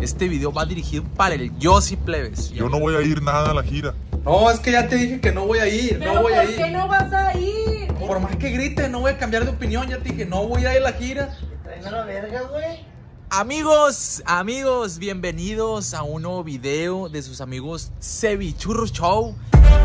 este video va dirigido para el Yossi, plebes. Yo no voy a ir nada a la gira. No, es que ya te dije que no voy a ir, ¿Pero no voy a por ir. qué no vas a ir? Por más que grite, no voy a cambiar de opinión. Ya te dije, no voy a ir a la gira. Traen a la verga, güey. Amigos, bienvenidos a un nuevo video de sus amigos Cevichurros Show.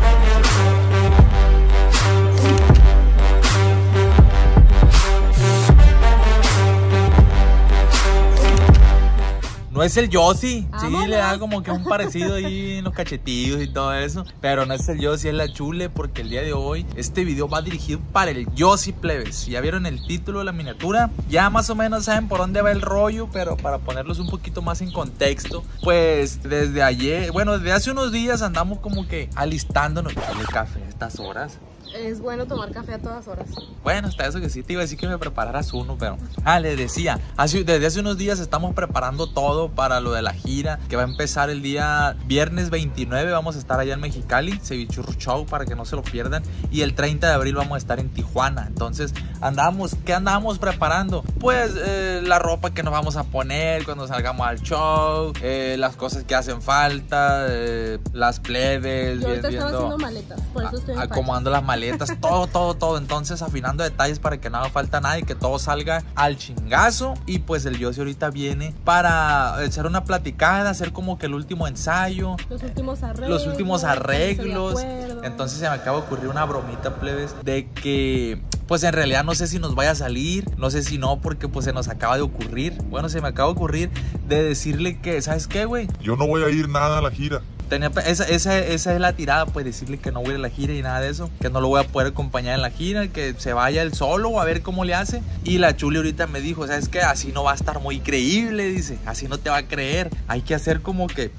No es el Yossi, sí, le da como que un parecido ahí en los cachetillos y todo eso. Pero no es el Yossi, es la Chule, porque el día de hoy este video va dirigido para el Yossi, plebes. Ya vieron el título de la miniatura, ya más o menos saben por dónde va el rollo. Pero para ponerlos un poquito más en contexto, pues desde ayer, bueno, desde hace unos días andamos como que alistándonos. El café a estas horas. Es bueno tomar café a todas horas. Bueno, hasta eso que sí te iba a decir que me prepararas uno, pero... les decía, desde hace unos días estamos preparando todo para lo de la gira, que va a empezar el día viernes 29, vamos a estar allá en Mexicali, Cevichurros Show, para que no se lo pierdan, y el 30 de abril vamos a estar en Tijuana. Entonces, ¿qué andábamos preparando? Pues, la ropa que nos vamos a poner cuando salgamos al show, las cosas que hacen falta, las plebes, Yo ahorita estaba viendo... haciendo maletas, por eso estoy en acomodando las maletas, todo. Entonces, afinando detalles para que no haga falta nada y que todo salga al chingazo. Y pues el Yossi ahorita viene para echar una platicada, hacer como que el último ensayo, los últimos arreglos. Entonces se me acaba de ocurrir una bromita, plebes, de que pues en realidad no sé si nos vaya a salir, no sé si no, porque pues se nos acaba de ocurrir. Bueno, se me acaba de ocurrir de decirle que, ¿sabes qué, güey? Yo no voy a ir nada a la gira. Esa es la tirada, pues decirle que no voy a ir a la gira y nada de eso, que no lo voy a poder acompañar en la gira, que se vaya él solo a ver cómo le hace. Y la Chuli ahorita me dijo, ¿sabes qué? Así no va a estar muy creíble, dice, así no te va a creer. Hay que hacer como que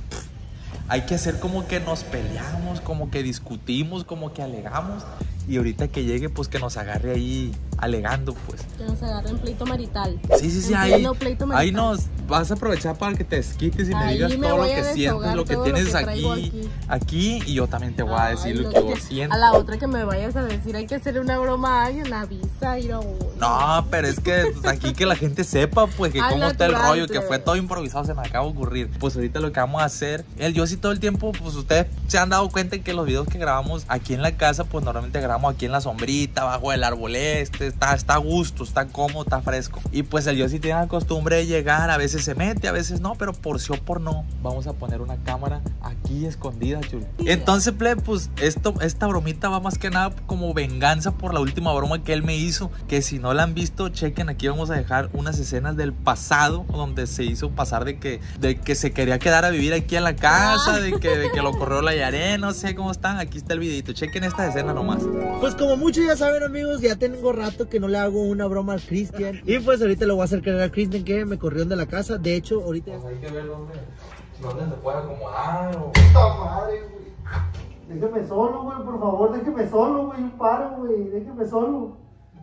nos peleamos, como que discutimos, como que alegamos. Y ahorita que llegue, pues que nos agarre ahí alegando, pues. Que nos agarre en pleito marital. Sí, ahí nos vas a aprovechar para que te desquites y me digas todo lo que sientes, lo que tienes aquí. Y yo también te voy a decir lo que yo siento. A la otra que me vayas a decir, hay que hacer una broma, alguien avisa. No, pero es que pues, aquí que la gente sepa, pues, que cómo está el rollo, que fue todo improvisado, se me acaba de ocurrir. Pues ahorita lo que vamos a hacer, el Yossi todo el tiempo, pues ustedes se han dado cuenta que los videos que grabamos aquí en la casa, pues normalmente grabamos aquí en la sombrita, bajo el árbol está a gusto, está cómodo, está fresco. Y pues el Yossi tiene la costumbre de llegar, a veces se mete, a veces no, pero por sí o por no, vamos a poner una cámara aquí escondida, Chuli. Entonces, pues esta bromita va más que nada como venganza por la última broma que él me hizo, que si no la han visto, chequen, aquí vamos a dejar unas escenas del pasado, donde se hizo pasar de que se quería quedar a vivir aquí en la casa, de que lo corrió la Yaré, no sé cómo están, aquí está el videito, chequen esta escena nomás. Pues como muchos ya saben, amigos, ya tengo rato que no le hago una broma al Cristian. Y pues ahorita le voy a hacer creer al Cristian que me corrieron de la casa. De hecho, ahorita... Pues hay que ver dónde se puede acomodar o... ¡Puta madre, güey! Déjeme solo, güey, por favor, déjeme solo, güey, un paro, güey, déjeme solo.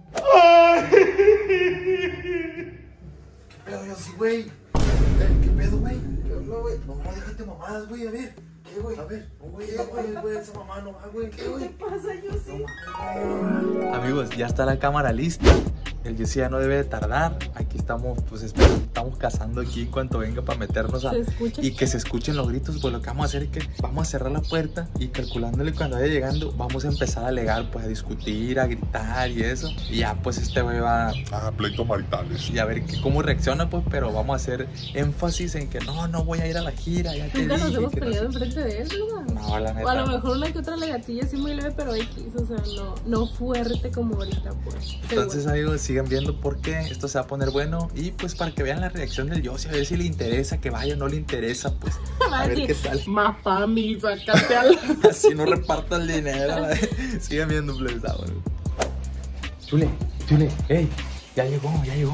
¿Qué pedo, Yossi, güey? ¿Qué pedo, güey? No, déjate mamadas, güey, a ver. ¿Qué, güey? A ver, güey, esa mamá no va, güey. ¿Qué, güey? ¿Qué pasa, Yossi? Amigos, ya está la cámara lista. El Yossi ya no debe de tardar. Aquí estamos, pues estamos cazando aquí en cuanto venga para meternos y que se escuchen los gritos. Pues lo que vamos a hacer es que vamos a cerrar la puerta y calculándole cuando vaya llegando, vamos a empezar a alegar, pues a discutir, a gritar y eso. Y ya pues este güey va a pleitos maritales. Y a ver cómo reacciona, pues, pero vamos a hacer énfusis en que no voy a ir a la gira, ya te Nunca dije. nos hemos que peleado no sé. enfrente de él, ¿verdad? No, la neta. O a lo mejor una que otra legatilla así muy leve, pero X, o sea, no fuerte como ahorita, pues. Entonces, amigos, sigan viendo porque esto se va a poner bueno. Y pues para que vean la reacción del Yossi, a ver si le interesa que vaya o no le interesa, pues. A ver qué sale. Más family, sácate al... Así no reparta el dinero. Sigan viendo, please. Chule, hey, ya llegó.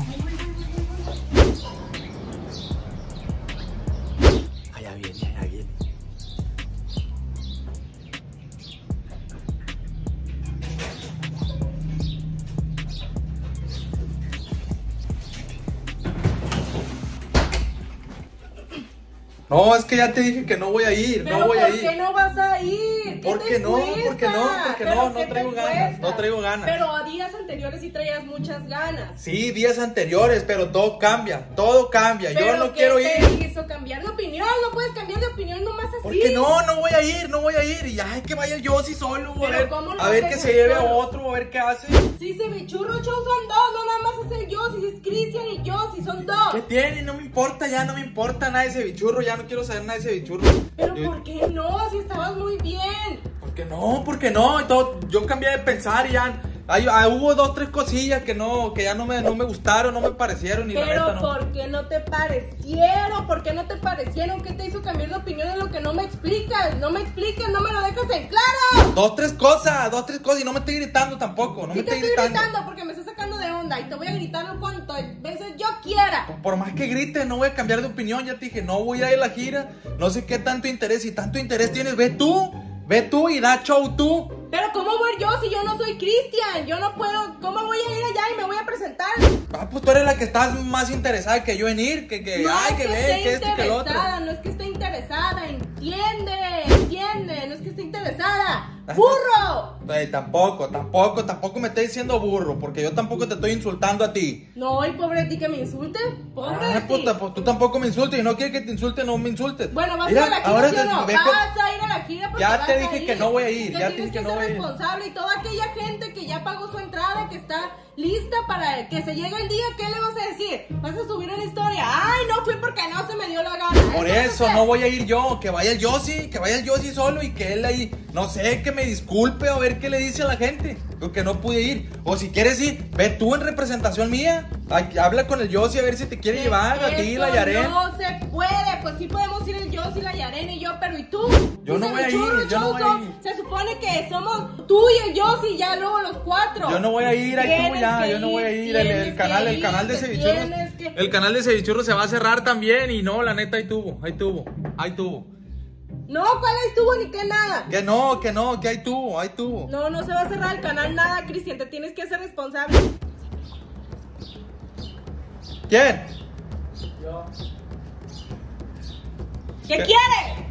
Allá viene. No, es que ya te dije que no voy a ir, Pero no voy a ¿por ir. qué no vas a ir? ¿Por qué no? ¿Por qué no? Porque no traigo ganas, no traigo ganas. Pero a días anteriores sí traías muchas ganas. Sí, días anteriores, pero todo cambia, Yo ¿Pero no qué quiero te ir. hizo cambiar de opinión? No puedes cambiar de opinión nomás así. Porque no voy a ir, no voy a ir. Y ay, que vaya yo sí solo, Pero ¿cómo lo a ver vas a que hacer se lleve a solo? otro, a ver qué hace. Sí, se ve churro, show son dos, no nada más es el Yossi, es Cristian y Yossi, son dos. ¿Qué tiene? No me importa, ya no me importa nada de ese bichurro, ya no quiero saber nada de ese bichurro. Pero Yo- ¿por qué no? Si estabas muy bien. ¿Por qué no? ¿Por qué no? Y todo, yo cambié de pensar y ya. Hubo 2, 3 cosillas que ya no me gustaron, no me parecieron y la Pero neta no. ¿por qué no te parecieron? ¿Por qué no te parecieron? ¿Qué te hizo cambiar de opinión en lo que no me explicas? No me explicas, no me lo dejas en claro. 2, 3 cosas y no me estoy gritando tampoco, no Sí me te estoy estoy gritando. gritando porque me estás sacando de onda y te voy a gritar cuantas veces yo quiera. Por más que grite, no voy a cambiar de opinión, ya te dije, no voy a ir a la gira, no sé qué tanto interés, si tanto interés tienes, ve tú y da show tú. Pero ¿cómo voy yo si yo no soy Cristian? Yo no puedo, ¿cómo voy a ir allá y me voy a presentar? Ah, pues tú eres la que estás más interesada que yo en ir, No ay, es que que ve, esté que esto y que lo otro. interesada, no es que esté interesada, entiende, no es que esté interesada. ¡Burro! Tampoco me estés diciendo burro, porque yo tampoco te estoy insultando a ti. No, y pobre de ti que me insulte, pobre de ti. Pues tú tampoco me insultes, y no quieres que te insulte, no me insultes. Bueno, vas Mira, a ir a la ahora gira, ¿sí o no? ve con- Vas a ir a la gira porque Ya vas te a dije ir. que no voy a ir, Te ya te tienes dije que no ser voy a ir. responsable y toda aquella gente que ya pagó su entrada, que está lista para que se llegue el día, ¿qué le vas a decir? Vas a subir una historia. Ay, no fui porque no se me dio la gana. Por eso no voy a ir yo, que vaya el Yossi solo y que él ahí, no sé, que me disculpe o a ver qué le dice a la gente, porque no pude ir. O si quieres ir, ve tú en representación mía, habla con el Yossi a ver si te quiere llevar a ti, la Yaren. No se puede, pues sí podemos ir el Yossi, la Yaren y yo, pero ¿y tú? Yo no Dice voy a ir, Churro yo no voy a Choso, ir. Se supone que somos tú y el Yossi, ya luego los cuatro. Yo no voy a ir, ahí tú Tienes ya, que yo no voy a ir. tienes El canal que de ir, Cevichurros. tienes que- El canal de Cevichurros se va a cerrar también y no, la neta ahí tuvo. No, ¿cuál estuvo ni qué nada? Que no, que ahí tuvo. No, no se va a cerrar el canal nada, Cristian, te tienes que hacer responsable. ¿Quién? ¿Qué ¿Qué? quiere?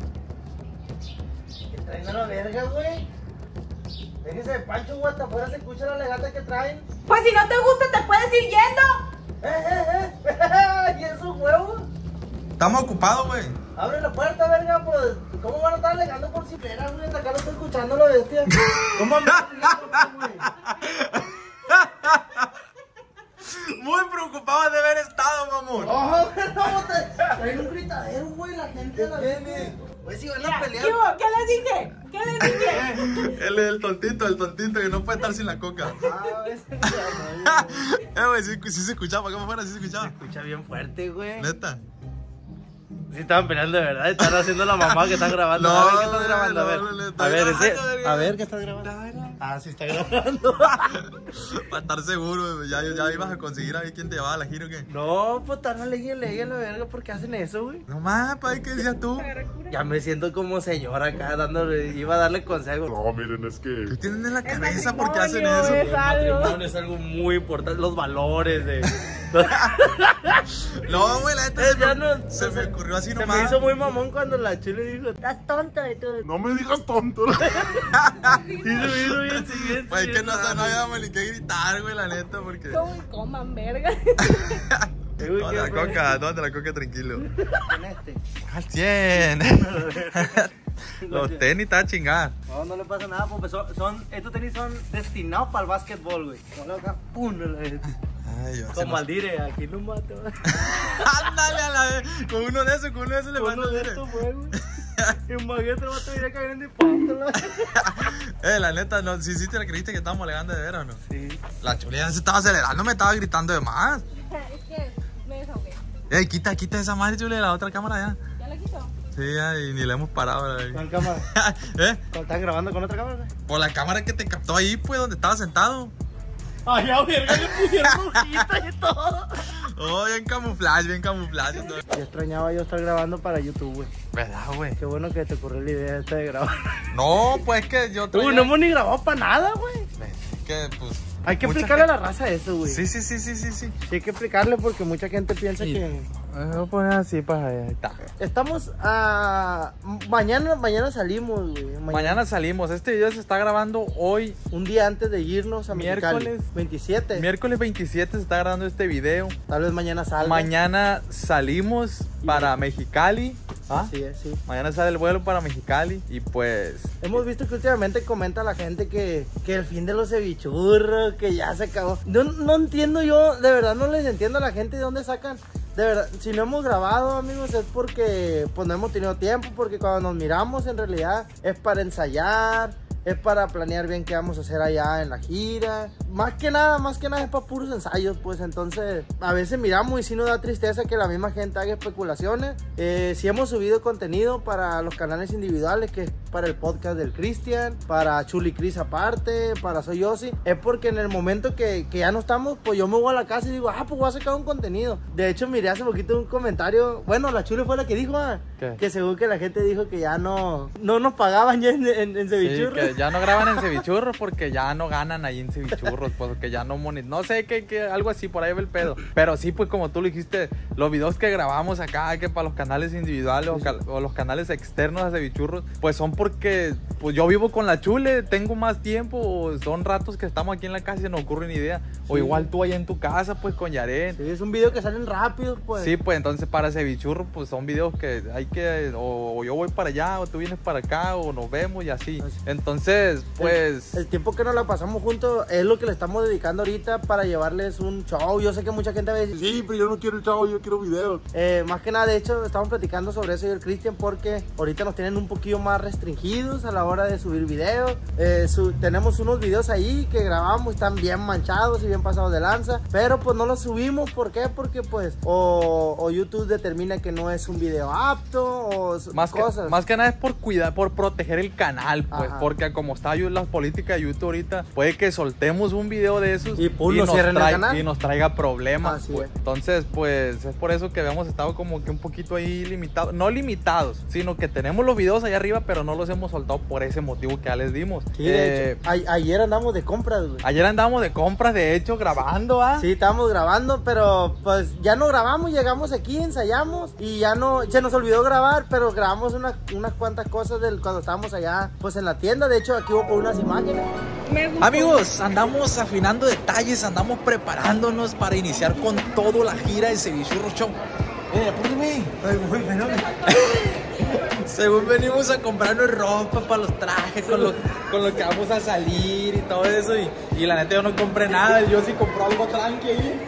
Que traen a la verga, güey. Déjese de Pancho, güey, hasta afuera se escucha la legata que traen. Pues si no te gusta te puedes ir yendo. ¿Y esos huevos? Estamos ocupados, güey. Abre la puerta, verga, pues. ¿Cómo van a estar alegando por ciperas, güey? Acá no estoy escuchando la bestia. ¿Cómo andan güey? Muy preocupado de haber estado, mamón. No, no, traen un gritadero, güey, la gente de la bestia. Pues si van a pelear. ¿Qué hubo? ¿Qué les dije? ¿Qué les dije? Él es el tontito que no puede estar sin la coca. Ah, ese Güey, sí se escuchaba, acá afuera sí se escuchaba. Escucha bien fuerte, güey. Neta. Sí estaban peleando de verdad, estaban haciendo la mamá que están grabando. No, A ver, ¿qué estás grabando? no, A ver, estoy grabando, a ver, ¿qué estás grabando? Ah, sí está grabando. Para estar seguro, ya ibas a conseguir a ver quién te llevaba a la gira o qué. No, pues tan leí a la verga, ¿por qué hacen eso, güey? No más, ¿qué decías tú? Ya me siento como señor acá, iba a darle consejos. No, miren, es ¿Qué que tienen en la cabeza? ¿Por qué hacen matrimonio, eso? es algo. Matrimonio es algo muy importante, los valores de... No, güey, la neta Ya no- se me ocurrió así Se me nomás. hizo muy mamón cuando la chile dijo... Estás tonto de todo. no me digas tonto. Y se me hizo bien siguiente. Pues es que no habíamos ni que gritar, güey, la neta, porque... ¿Cómo y coman, verga? ¿Dónde la coca tranquilo? con este. Al 100. Los tenis está chingada. No, no le pasa nada, pues estos tenis son destinados para el básquetbol, güey. Ponlo acá, pum, Ay, yo como al dire, aquí lo mato. Ándale a la vez. Con uno de esos le mando Uno el de dire. estos fue, güey. Y Maguete va a tener que venir de pántola. La neta, no, sí te la creíste que estábamos alegando de veras o no. Sí. La chuleta se estaba acelerando, me estaba gritando de más. Es que me desahogué. Quita esa madre, chule, de la otra cámara ya. ¿Ya la quitó? Sí, ya, y ni le hemos parado. ¿Cuál cámara? ¿Están grabando con otra cámara, güey? Por la cámara que te captó ahí, pues, donde estaba sentado. Ay, ya, verga, le pusieron hojitas y todo. Oh, bien camuflaje y todo. Ya extrañaba yo estar grabando para YouTube, güey. ¿Verdad, güey? Qué bueno que te ocurrió la idea esta de grabar. No, pues que yo Uy, no hemos ni grabado para nada, güey. Es que, pues... Hay que mucha explicarle a gente- la raza eso, güey. Sí. Sí, hay que explicarle porque mucha gente piensa Sí. que Voy a poner así para allá. Ahí está. Estamos a... Mañana salimos, güey. Mañana salimos. Este video se está grabando hoy. Un día antes de irnos a Mexicali. Miércoles 27. Miércoles 27 se está grabando este video. Tal vez mañana salga. Mañana salimos para Mexicali. ¿Ah? Sí, sí. Mañana sale el vuelo para Mexicali. Y pues... Hemos visto que últimamente comenta la gente que el fin de los cevichurros, que ya se acabó. No entiendo yo, de verdad no les entiendo a la gente de dónde sacan. De verdad, si no hemos grabado, amigos, es porque pues no hemos tenido tiempo, porque cuando nos miramos en realidad es para ensayar, es para planear bien qué vamos a hacer allá en la gira. Más que nada es para puros ensayos, pues. Entonces a veces miramos y sí nos da tristeza que la misma gente haga especulaciones. Sí hemos subido contenido para los canales individuales, que es para el podcast del Cristian, para Chuli Cris aparte, para Soy Yossi. Es porque en el momento que ya no estamos, pues yo me voy a la casa y digo, pues voy a sacar un contenido. De hecho miré hace poquito un comentario, bueno, la Chuli fue la que dijo, que según que la gente dijo que ya no nos pagaban ya en cevichurros. Sí, que ya no graban en cevichurros porque ya no ganan ahí en cevichurros, pues que ya no sé, que algo así, por ahí va el pedo. Pero sí, pues como tú lo dijiste, los videos que grabamos acá, que para los canales individuales o los canales externos a cevichurros, pues son porque pues yo vivo con la Chule, tengo más tiempo, o son ratos que estamos aquí en la casa y se nos ocurre una idea. O igual tú ahí en tu casa, pues con Yaren. Sí, es un video que salen rápido, pues. Sí, pues entonces para cevichurros, pues son videos que hay que, o yo voy para allá, o tú vienes para acá, o nos vemos y así. Entonces, pues... El tiempo que nos la pasamos juntos es lo que le estamos dedicando ahorita para llevarles un show. Yo sé que mucha gente a veces... Sí, pero yo no quiero el show, yo quiero videos. Más que nada, de hecho, estamos platicando sobre eso yo y el Cristian, porque ahorita nos tienen un poquillo más restringidos a la hora de subir videos. Tenemos unos videos ahí que grabamos, están bien manchados y bien pasados de lanza, pero pues no los subimos. ¿Por qué? Porque pues o YouTube determina que no es un video apto, o cosas. Más que nada es por cuidar, por proteger el canal, pues. Ajá. Porque como está la política de YouTube ahorita, puede que soltemos un video de esos y nos traiga problemas, así pues. Es. Entonces, pues es por eso que habíamos estado como que un poquito ahí limitados, no limitados, sino que tenemos los videos allá arriba, pero no los hemos soltado por ese motivo que ya les dimos. Sí, de hecho, ayer andamos de compras, güey. Ayer andamos de compras, de hecho, grabando, Sí, estábamos grabando, pero pues ya no grabamos, llegamos aquí, ensayamos y ya no, se nos olvidó grabar, pero grabamos unas cuantas cosas cuando estábamos allá, pues en la tienda. De hecho, aquí hubo por unas imágenes. Amigos, andamos afinando detalles, andamos preparándonos para iniciar con toda la gira de Cevichurro Show. Apúrame. Según venimos a comprarnos ropa para los trajes, con lo que vamos a salir y todo eso. Y la neta yo no compré nada, yo sí compré algo tranqui ahí.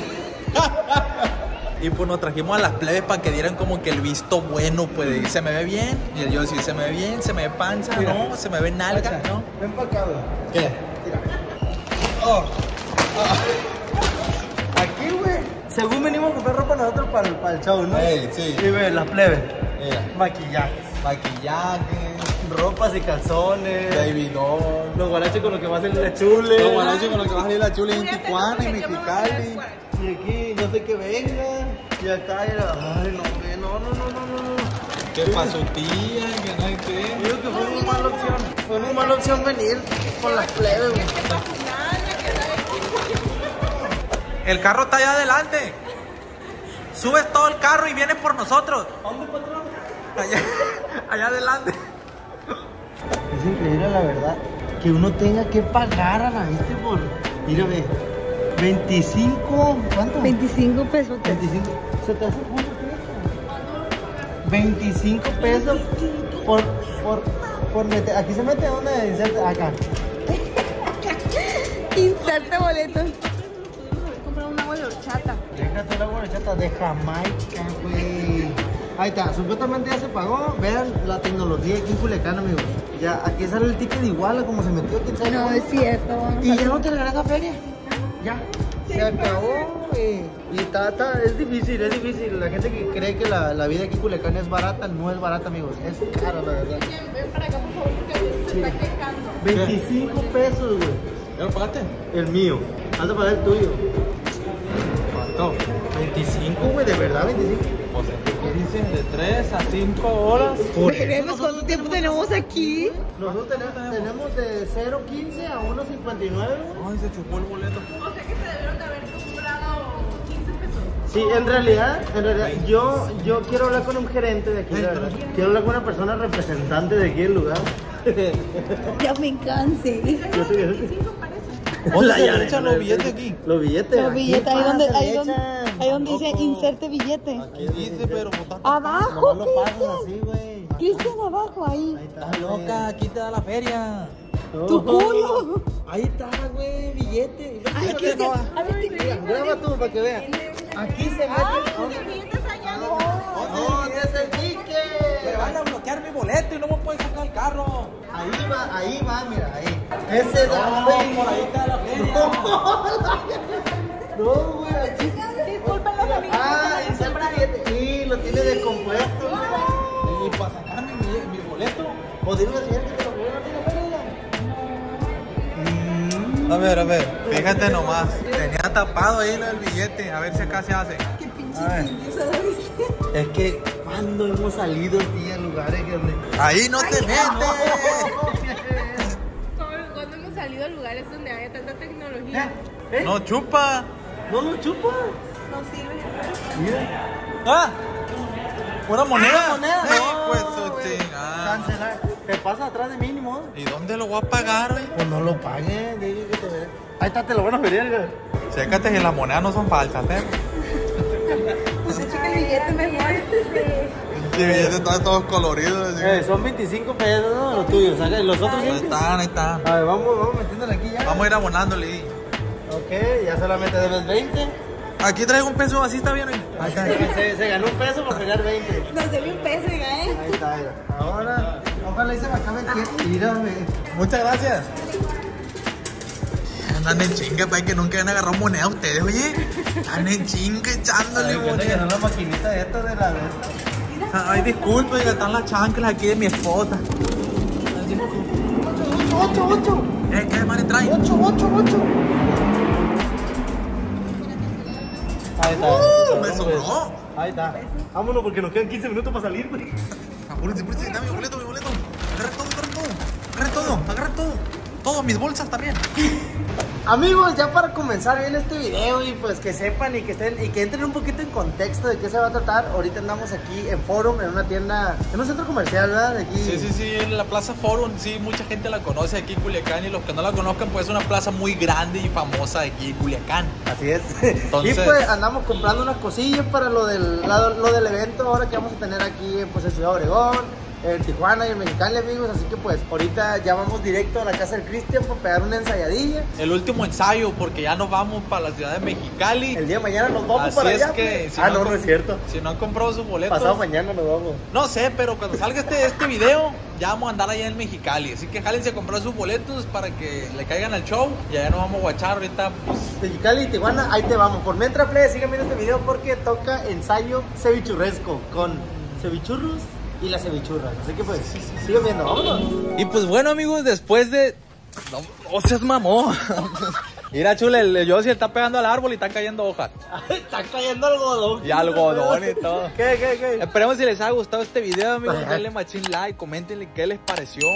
Y pues nos trajimos a las plebes para que dieran como que el visto bueno, pues se me ve bien. Y el yo sí, se me ve bien, se me ve panza, mira, no, se me ve nalga, ¿no? Ven para acá, güey. ¿Qué? Mira. Aquí, güey. Según venimos a comprar ropa nosotros para el show, ¿no? Sí. Y ve, las plebes. Maquillajes, ropas y calzones, David Doll, los guaraches con lo que va a salir la Chule. Los guaraches con lo que va a salir la Chule en Tijuana y Mexicali. Y aquí, no sé qué venga. Y acá era, ay, no. ¿Qué pasó, tía? Que no hay que. Digo que fue una mala opción. Fue una mala opción venir con las plebes, güey. El carro está allá adelante. Subes todo el carro y vienes por nosotros. ¿Dónde, patrón? Allá adelante. Es increíble, la verdad, que uno tenga que pagar a la gente por... Mira, ve, 25... ¿Cuánto? 25 pesos. 25. ¿Se te hace cuánto cuesta? 25 pesos por meter... ¿Aquí se mete dónde? Inserta, acá. Inserta boleto. Voy a comprar un agua de horchata. Déjate el agua de horchata de Jamaica, güey. Ahí está, supuestamente ya se pagó. Vean la tecnología aquí en Culiacán, amigos. Ya, aquí sale el ticket de Iguala, como se metió, quién sabe. No, es cierto. Y ya no te regresa feria. Ya, se acabó. Y es difícil. La gente que cree que la vida aquí en Culiacán es barata, no es barata, amigos. Es cara, la verdad. Ven para acá, por favor, porque se está quejando. 25 pesos, güey. ¿Ya lo pagaste? El mío. Anda para el tuyo. ¿Cuánto? 25, güey, de verdad, 25. O sea, ¿qué dicen? De 3 a 5 horas. Veremos cuánto tiempo tenemos aquí. Nosotros tenemos de 0.15 a 1.59, güey. Ay, se chupó el boleto. O sea que se debieron de haber comprado 15 pesos. Sí, en realidad yo quiero hablar con un gerente de aquí, la verdad. Quiero hablar con una persona representante de aquí del lugar. Ya me cansé. Hola, ya echan los billetes aquí. Los billetes. Los billetes, ahí pásale, donde dice inserte billete. Aquí dice, pero botar. Abajo, No lo pasas así, güey. Cristian, abajo, ahí. Ahí está, Estás loca, aquí te da la feria. Tu culo. Ahí está, güey, billete. Ay, Cristian, a ver, te Graba tú para que veas. Aquí se mete. No, es el ticket. Me van a bloquear mi boleto y no me pueden sacar el carro. Ahí va, mira, ahí. Ese da, güey. Por ahí está la feria. No, güey, aquí. Disculpen los amigos. Ah, ese es el billete. Y lo tiene descompuesto. Y para sacarme mi boleto. O dile al señor que te lo voy a A ver, fíjate nomás. Tenía tapado ahí el billete. A ver si acá se hace. Qué pinche A ver. ingeniosa la viste. Es que cuando hemos salido, sí, a lugares donde. Ahí no te metes. Cuando hemos salido a lugares donde haya tanta tecnología. No chupa. No lo chupa. No sirve. Mira. Ah, una moneda. moneda. Pues No, su güey. chingada. Cancelar. Te pasa atrás de mí, ni modo. ¿Y dónde lo voy a pagar, güey? Pues no lo pagues, dile que te veré. Ahí está, te lo van a ver, güey. Chécate que las monedas no son falsas, ¿eh? Pues checa el billete mejor. Sí, billetes están todos coloridos. Así. Son 25 pesos, ¿no? Los tuyos, ¿sabes? Los otros Ahí 100. están, ahí están. A ver, vamos metiéndole aquí ya. Vamos a ir abonándole. Ok, ya solamente debes 20. Aquí traigo un peso, así está bien, güey. Ahí está. Se ganó un peso por pegar 20. Nos debe un peso, ¿eh? Ahí está, mira. Ahora, ojalá y se me acabe el tiempo. Mírame. Muchas gracias. Andan en chinga, para que nunca han agarrado moneda ustedes, oye. Andan en chinga echándole Que moneda. no la maquinita esta de la vez. Ay, disculpe, que están las chanclas aquí de mi esposa. 8. ¿Qué madre trae? 8. Ahí está. Me sobró. Ahí está. Vámonos porque nos quedan 15 minutos para salir, güey. Apúrense, dame mi boleto. Agarra todo. Todo, mis bolsas también. Amigos, ya para comenzar bien este video y pues que sepan y que estén y que entren un poquito en contexto de qué se va a tratar. Ahorita andamos aquí en Forum, en una tienda, en un centro comercial, ¿verdad? De aquí. Sí, en la Plaza Forum, sí, mucha gente la conoce aquí en Culiacán y los que no la conozcan, pues es una plaza muy grande y famosa de aquí en Culiacán. Así es. Entonces- Y pues andamos comprando unas cosillas para lo del evento ahora que vamos a tener aquí pues, en Ciudad Obregón, en Tijuana y en Mexicali, amigos. Así que pues ahorita ya vamos directo a la casa del Cristian para pegar una ensayadilla. El último ensayo, porque ya nos vamos para la ciudad de Mexicali. El día de mañana nos vamos Así para es allá. que pues. si No com- es cierto. Si no han comprado sus boletos, Pasado mañana nos vamos. no sé, pero cuando salga este video, ya vamos a andar allá en Mexicali. Así que jálense a comprar sus boletos para que le caigan al show. Y allá nos vamos a guachar ahorita, pues. Mexicali y Tijuana, ahí te vamos. Por mientras, plebe, sigan viendo este video porque toca ensayo cevichurresco con cevichurros y las cevichurras. Así que pues, sigan viendo, vámonos. Y pues bueno, amigos, después de... No seas mamón. Mira, chule, el Yossi está pegando al árbol y están cayendo hojas. Está cayendo algodón. Y algodón y todo. ¿Qué? Esperemos si les haya gustado este video, amigos. Denle machín like, coméntenle qué les pareció.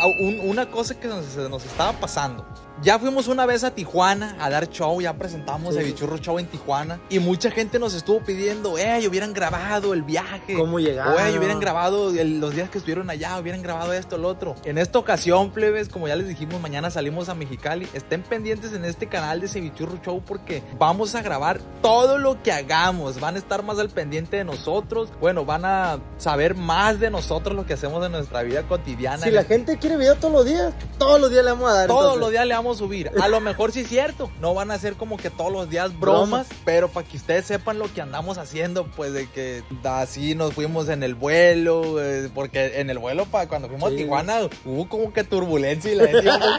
Una cosa que nos estaba pasando. Ya fuimos una vez a Tijuana a dar show, ya presentamos el Bichurro Show en Tijuana. Y mucha gente nos estuvo pidiendo, hubieran grabado el viaje. ¿Cómo llegaron? Hubieran grabado los días que estuvieron allá, hubieran grabado esto, lo otro. En esta ocasión, plebes, como ya les dijimos, mañana salimos a Mexicali. Estén pendientes en este canal de Cevichurro Show porque vamos a grabar todo lo que hagamos. Van a estar más al pendiente de nosotros. Bueno, van a saber más de nosotros lo que hacemos en nuestra vida cotidiana. Si la gente quiere video todos los días le vamos a dar. Todos entonces. los días le vamos a subir. A lo mejor sí es cierto. No van a ser como que todos los días bromas, pero para que ustedes sepan lo que andamos haciendo, pues de que así nos fuimos en el vuelo, porque en el vuelo cuando fuimos a Tijuana hubo como que turbulencia y la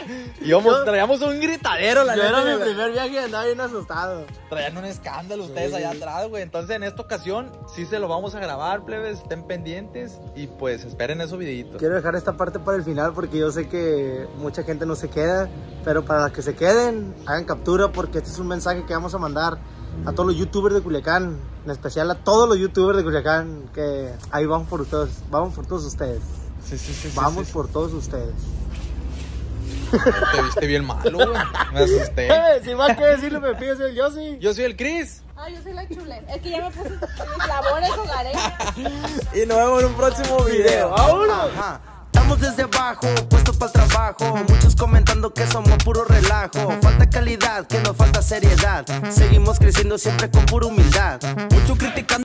neta traíamos un gritadero, la Yo neta. era mi primer viaje y andaba bien asustado. Traían un escándalo ustedes allá atrás, güey. Entonces en esta ocasión sí se lo vamos a grabar, plebes. Estén pendientes y pues esperen esos videitos. Quiero dejar esta parte para el final porque yo sé que mucha gente no se queda, pero para las que se queden, hagan captura porque este es un mensaje que vamos a mandar a todos los youtubers de Culiacán, en especial a todos los youtubers de Culiacán, que ahí vamos por todos ustedes. Sí. Vamos por todos ustedes. Te viste bien malo, güey. Me asusté. Si más que decirlo, me pides el Yossi. Yo soy el Chris. Ay, yo soy la chuleta. Es que ya me puse mis labores hogareñas. Y nos vemos en un próximo video. ¡Vámonos! Ajá. Estamos desde abajo, puestos para el trabajo. Muchos comentando que somos puro relajo. Falta calidad, que nos falta seriedad. Seguimos creciendo siempre con pura humildad. Mucho criticando.